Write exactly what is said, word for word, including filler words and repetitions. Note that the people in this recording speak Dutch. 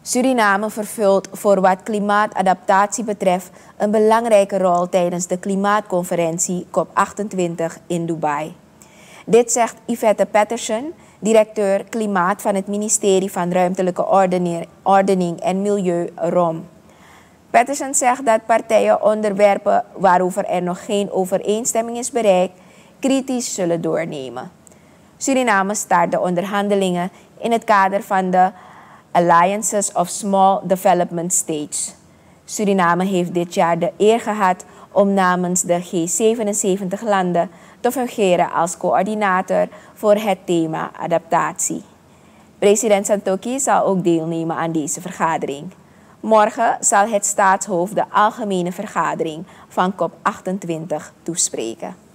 Suriname vervult voor wat klimaatadaptatie betreft een belangrijke rol tijdens de klimaatconferentie COP achtentwintig in Dubai. Dit zegt Yvette Patterson, directeur klimaat van het ministerie van Ruimtelijke Ordening en Milieu R O M. Patterson zegt dat partijen onderwerpen waarover er nog geen overeenstemming is bereikt, kritisch zullen doornemen. Suriname start de onderhandelingen in het kader van de Alliances of Small Development States. Suriname heeft dit jaar de eer gehad om namens de G zevenenzeventig landen te fungeren als coördinator voor het thema adaptatie. President Santokhi zal ook deelnemen aan deze vergadering. Morgen zal het staatshoofd de algemene vergadering van COP achtentwintig toespreken.